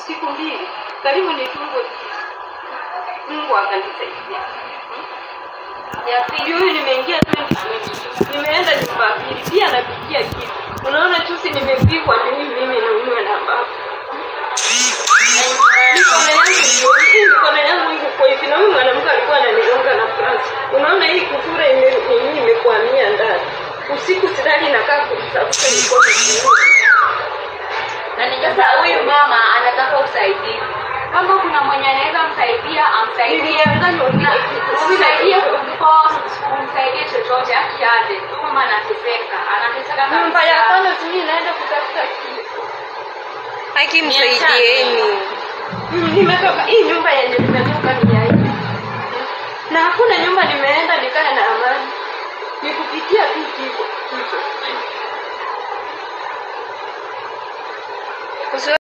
siku mbili karibu nitungwe. Mungu akanisaidia. Ya pili huyu nimeingia 2020. Nimeenda nyumba pili pia napikia kitu. Unaona chusi nimepikwa ni mimi na huyu na baba. Niko na yangu iko kwa hivi na huyu mwanamke alikuwa ananigonga na France. Unaona hii kufura imekwamia ndani. Usiku sidhani nakaa kutafuta mikono. Na sasa huyu mama anataka usaidizi. Kama kuna mwenye anaweza msaidia, amsaidie. Umsaidie kumsaidia chochote akiaje. Mama anateseka. Anateseka kama nyumba ya kwanza sisi naenda kutafuta kitu. Akimsaidieni. Nimetoka hii nyumba yenye nimetoka ni ya hivi. Na hakuna nyumba nimeenda nikae na amani. Nikupitia tu kifo.